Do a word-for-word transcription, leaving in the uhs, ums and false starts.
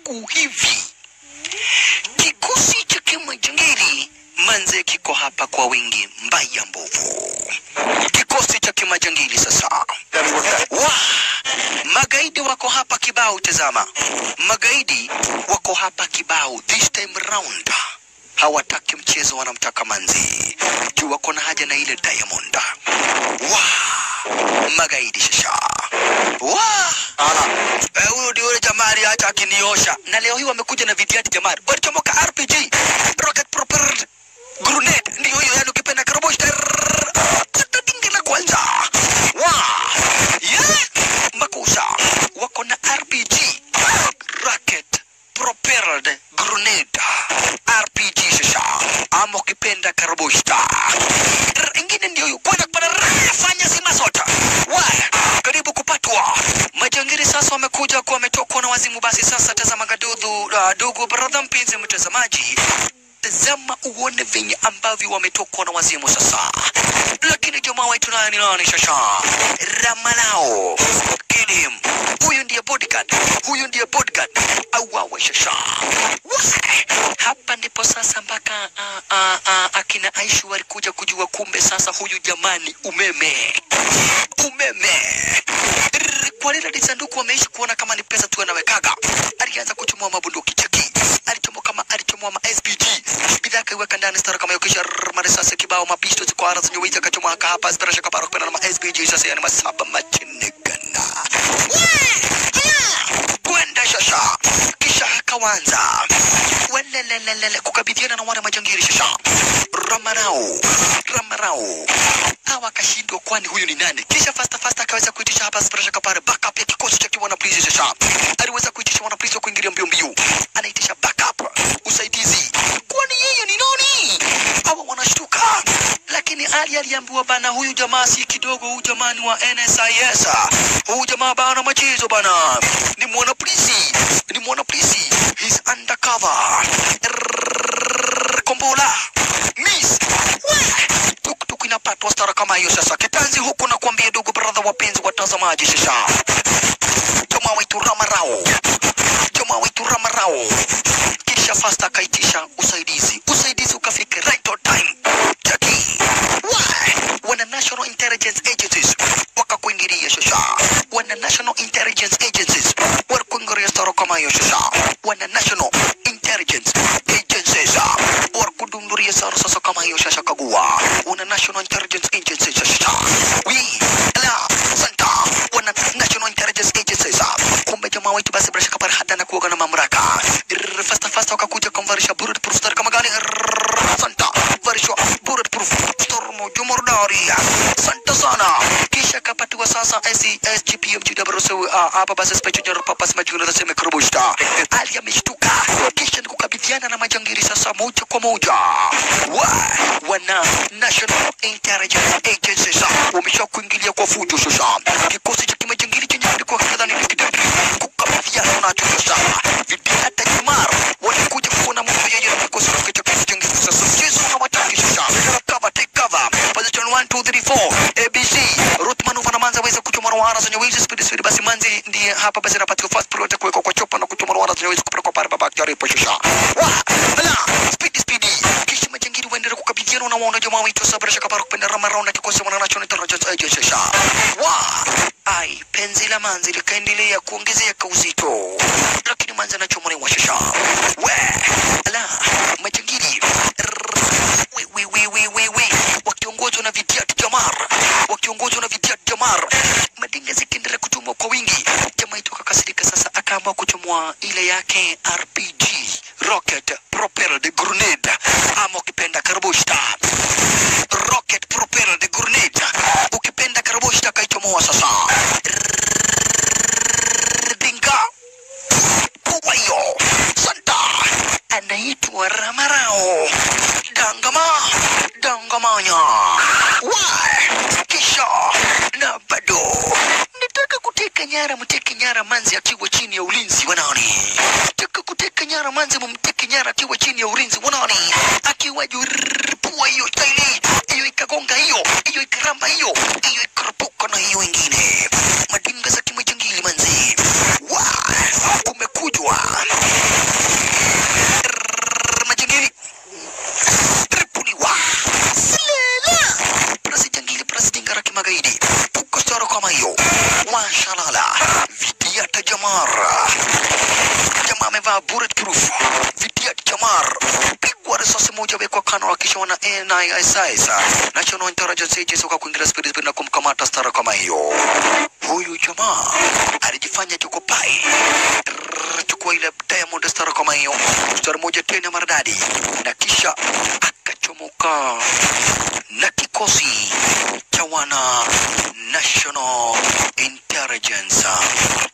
iko hivi. Kikosi cha Kimajangili manze kiko hapa kwa wingi mbaya mbovu. Kikosi cha Kimajangili sasa. Wa magaidi wako hapa kibao, tazama. Magaidi wako hapa kibao this time round. Hawataki mchezo, wanamtaka manzi. Juu wako na haja na ile Diamond. Wa magaidi shasha. Wa eh, huyo ndio yule jamari acha akiniosha. Na leo hii wamekuja na vidiati jamari. Walichomoka R P G, rocket propelled grenade. Ndio hiyo, yani ukipenda karobosh pata dingi la kwanza. Wa yeah, makosa wako na R P G, rocket propelled grenade, R P G shasha. Ama ukipenda karobosh. Ingine ndio hiyo, kwenda kupata fanya zima sota. Wa karibu kupatwa. Majangili sasa wamekuja kwa wametokwa na wazimu. Basi sasa tazama gadudu, uh, dugu brother mpenzi mtazamaji, tazama uone venye ambavyo wametokwa na wazimu sasa. Lakini jamaa wetu naye ni nani shasha? Ramalao Kilim. Huyu ndiye bodyguard, huyu ndiye bodyguard au wawe shasha. Hapa ndipo sasa mpaka uh, uh, uh, akina Aisha walikuja kujua kumbe sasa huyu jamani umeme. Umeme. Kwa lile sanduku wameishi kuona kama ni pesa tu anawekaga. Alianza kuchomoa mabunduki cheki. Alichomoa kama alichomoa ma S P G. Bidhaa kaiweka ndani stara kama yokisha marisasi kibao mapisto kwa ara zenye wiza kachomoa hapa stara shaka paro kwa na ma S P G sasa yani masaba machinegana. Kwenda shasha. Kisha kawanza. Welelelelele kukabidhiana na wale majangili shasha. Ramarao. Ramarao. Hawa kashindwa kwani huyu ni nani? Kisha fasta fasta akaweza kuitisha hapa sprasha kapare backup ya kikosi cha kiwana polisi shasha. Aliweza kuitisha wana polisi kuingilia mbio mbio. Anaitisha backup, usaidizi. Kwani yeye ni nani? Hawa wanashtuka. Lakini Ali aliambiwa bana huyu jamaa si kidogo, huyu jamaa ni wa N S I S. Huyu jamaa bana machezo bana. Ni mwana polisi. Ni mwana polisi. He's undercover. Kombola. Miss. Tuk inapatwa stara kama hiyo sasa. Kitanzi huku na kuambia ndugu brother wapenzi watazamaji sasa. Jamaa wetu Ramarao. Jamaa wetu Ramarao. Kisha fast akaitisha usaidizi. Usaidizi ukafika right on time. Jackie. Why? Wana National Intelligence Agencies wakakuingilia sasa. Wana National Intelligence Agencies wakakuingilia stara kama hiyo sasa. Wana National Intelligence Agencies wakudunduria stara sasa kama hiyo sasa kagua. Wana National Intelligence Agencies sasa. We la santa. Wana National Intelligence Agencies. Kumbe jamaa wetu basi brasha kapara hata na kuoga na mamlaka. Fasta fasta wakakuja kumvarisha bulletproof star kama gani santa. Varisha bulletproof storm jumordari. Santa sana. Kisha kapatiwa sasa S G P M G W hapa basi special purpose majungu na sema krobushta. Ali ameshtuka. Kisha ni kukabidhiana na majangili sasa moja kwa moja. Wa wana National Intelligence Agencies wamesha kuingilia kwa fujo sasa. Kikosi cha kimajangili chenye kilikuwa kadhani ni kidaki kukabidhiana na sasa. Vidia tajimar walikuja kuona mtu yeye na kikosi cha kimajangili sasa. Jesu na wataki sasa. Cover take cover. Position one two three four A B C. Route maneuver na manza weza kuchoma wara zenye wizi speed speed basi manzi ndiye hapa basi napata fast pro atakuweka kwa chopa na kuchoma wara zenye wizi kupeleka kwa pale baba yari posha. Wa ala speed speed. Kisha majangili waendelea kukabidhiana na waona jamaa wetu sabra shaka paro kupenda Ramarao na kikosi wana National Intelligence Agency. Wa ai penzi la manzi likaendelea kuongezeka uzito. Lakini manzi anachoma ni washasha. We ala majangili we we we we we we wakiongozwa na vidiati jamar. Wakiongozwa na vidiati jamar. Madinga zikiendelea kutumwa kwa wingi. Jamaa itoka kasirika sasa akaamua kuchomwa ile yake R P G rocket propelled grenade ama ukipenda karbushta. Rocket propelled grenade ukipenda karbushta kaichomoa sasa. Dinga kwa hiyo santa anaitwa Ramarao. Dangama dangamanya. Why? Kisha na bado nataka kuteka nyara mteke nyara manzi akiwa chini ya ulinzi wa nani? Nataka kuteka nyara manzi mumteke nyara akiwa chini ya ulinzi wa nani? Akiwa juu pua hiyo taili hiyo ikagonga hiyo hiyo ikaramba hiyo hiyo ikarapuka na hiyo ingine. Madinga za kimajangili manzi. Why? Kumekujwa shalala. Vidiat Jamar. Jamaa amevaa bulletproof. Vidiat Jamar. Pigwa risasi moja wekwa kano kisha wana N I S I National Intelligence Agency kwa kuingilia speed speed na kumkamata stara kama hiyo. Huyu jamaa alijifanya yuko pai. Chukua ile diamond stara kama hiyo. Stara moja tena maridadi. Na kisha akachomoka na kikosi cha wana National Intelligence.